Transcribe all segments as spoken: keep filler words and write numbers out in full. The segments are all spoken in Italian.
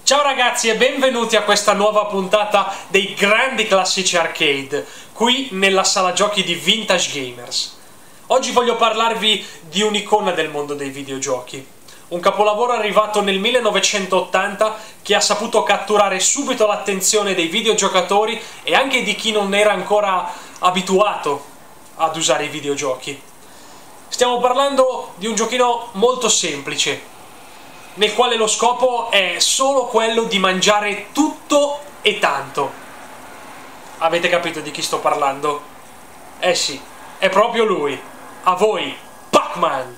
Ciao ragazzi e benvenuti a questa nuova puntata dei grandi classici arcade, qui nella sala giochi di Vintage Gamers. Oggi voglio parlarvi di un'icona del mondo dei videogiochi, un capolavoro arrivato nel millenovecentottanta che ha saputo catturare subito l'attenzione dei videogiocatori e anche di chi non era ancora abituato ad usare i videogiochi. Stiamo parlando di un giochino molto semplice, nel quale lo scopo è solo quello di mangiare tutto e tanto. Avete capito di chi sto parlando? Eh sì, è proprio lui. A voi, Pac-Man!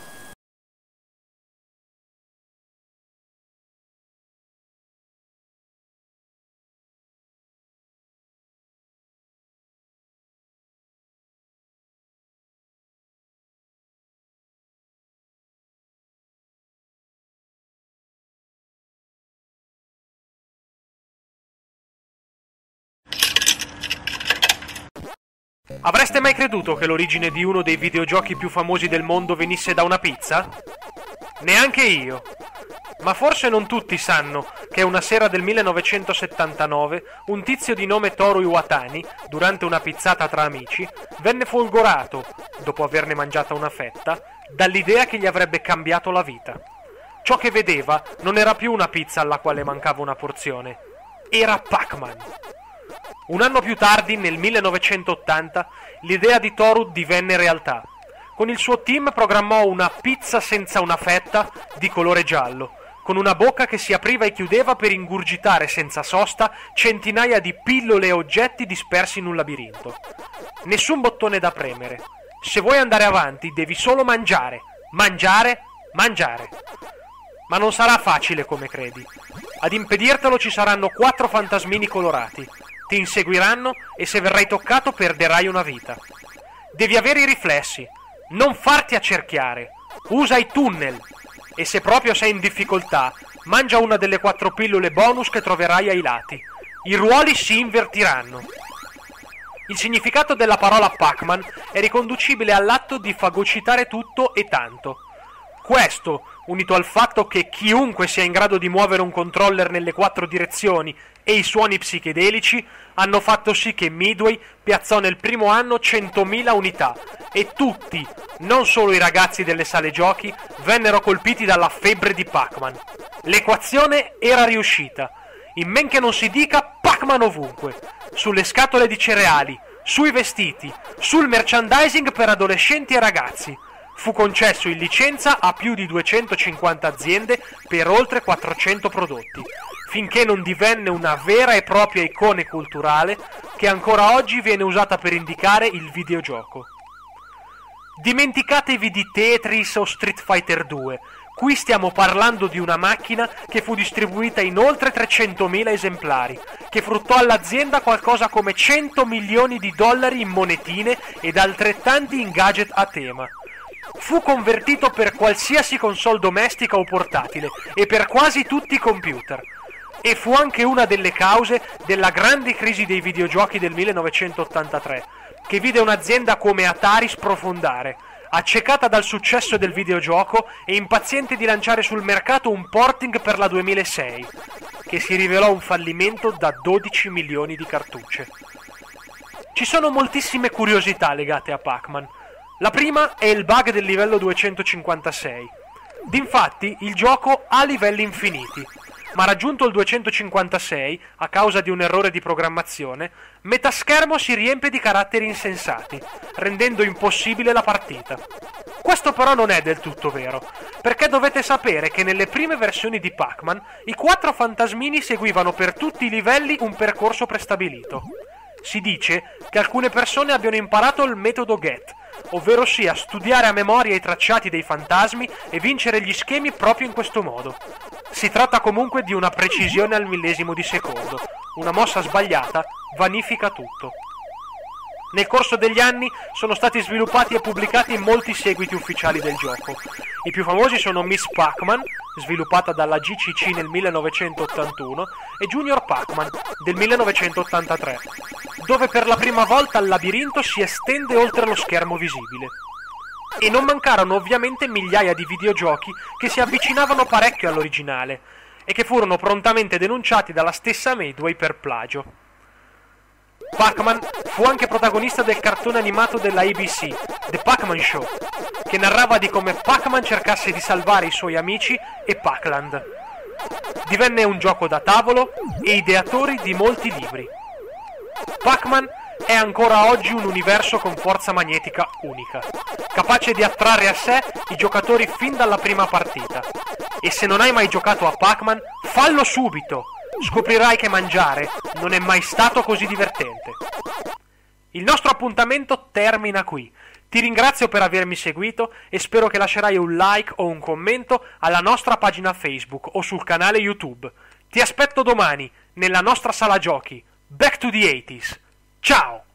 Avreste mai creduto che l'origine di uno dei videogiochi più famosi del mondo venisse da una pizza? Neanche io. Ma forse non tutti sanno che una sera del millenovecentosettantanove un tizio di nome Toru Iwatani, durante una pizzata tra amici, venne folgorato, dopo averne mangiata una fetta, dall'idea che gli avrebbe cambiato la vita. Ciò che vedeva non era più una pizza alla quale mancava una porzione, era Pac-Man. Un anno più tardi, nel millenovecentottanta, l'idea di Toru divenne realtà. Con il suo team programmò una pizza senza una fetta di colore giallo, con una bocca che si apriva e chiudeva per ingurgitare senza sosta centinaia di pillole e oggetti dispersi in un labirinto. Nessun bottone da premere. Se vuoi andare avanti, devi solo mangiare, mangiare, mangiare. Ma non sarà facile come credi. Ad impedirtelo ci saranno quattro fantasmini colorati. Ti inseguiranno e se verrai toccato perderai una vita. Devi avere i riflessi, non farti accerchiare, usa i tunnel e se proprio sei in difficoltà, mangia una delle quattro pillole bonus che troverai ai lati. I ruoli si invertiranno. Il significato della parola Pac-Man è riconducibile all'atto di fagocitare tutto e tanto. Questo, unito al fatto che chiunque sia in grado di muovere un controller nelle quattro direzioni e i suoni psichedelici, hanno fatto sì che Midway piazzò nel primo anno centomila unità e tutti, non solo i ragazzi delle sale giochi, vennero colpiti dalla febbre di Pac-Man. L'equazione era riuscita. In men che non si dica, Pac-Man ovunque. Sulle scatole di cereali, sui vestiti, sul merchandising per adolescenti e ragazzi. Fu concesso in licenza a più di duecentocinquanta aziende per oltre quattrocento prodotti, finché non divenne una vera e propria icona culturale che ancora oggi viene usata per indicare il videogioco. Dimenticatevi di Tetris o Street Fighter due, qui stiamo parlando di una macchina che fu distribuita in oltre trecentomila esemplari, che fruttò all'azienda qualcosa come cento milioni di dollari in monetine ed altrettanti in gadget a tema. Fu convertito per qualsiasi console domestica o portatile e per quasi tutti i computer. E fu anche una delle cause della grande crisi dei videogiochi del millenovecentottantatré, che vide un'azienda come Atari sprofondare, accecata dal successo del videogioco e impaziente di lanciare sul mercato un porting per la duemilasei, che si rivelò un fallimento da dodici milioni di cartucce. Ci sono moltissime curiosità legate a Pac-Man. La prima è il bug del livello duecentocinquantasei. D'infatti, il gioco ha livelli infiniti, ma raggiunto il duecentocinquantasei, a causa di un errore di programmazione, metà schermo si riempie di caratteri insensati, rendendo impossibile la partita. Questo però non è del tutto vero, perché dovete sapere che nelle prime versioni di Pac-Man i quattro fantasmini seguivano per tutti i livelli un percorso prestabilito. Si dice che alcune persone abbiano imparato il metodo GET, ovvero sia studiare a memoria i tracciati dei fantasmi e vincere gli schemi proprio in questo modo. Si tratta comunque di una precisione al millesimo di secondo. Una mossa sbagliata vanifica tutto. Nel corso degli anni sono stati sviluppati e pubblicati molti seguiti ufficiali del gioco. I più famosi sono Miss Pac-Man, sviluppata dalla G C C nel millenovecentottantuno, e Junior Pac-Man del millenovecentottantatré, dove per la prima volta il labirinto si estende oltre lo schermo visibile. E non mancarono ovviamente migliaia di videogiochi che si avvicinavano parecchio all'originale, e che furono prontamente denunciati dalla stessa Midway per plagio. Pac-Man fu anche protagonista del cartone animato della A B C, The Pac-Man Show, che narrava di come Pac-Man cercasse di salvare i suoi amici e Pac-Land. Divenne un gioco da tavolo e ideatori di molti libri. Pac-Man è ancora oggi un universo con forza magnetica unica, capace di attrarre a sé i giocatori fin dalla prima partita. E se non hai mai giocato a Pac-Man, fallo subito! Scoprirai che mangiare non è mai stato così divertente. Il nostro appuntamento termina qui. Ti ringrazio per avermi seguito e spero che lascerai un like o un commento alla nostra pagina Facebook o sul canale YouTube. Ti aspetto domani nella nostra sala giochi. Back to the eighties. Ciao!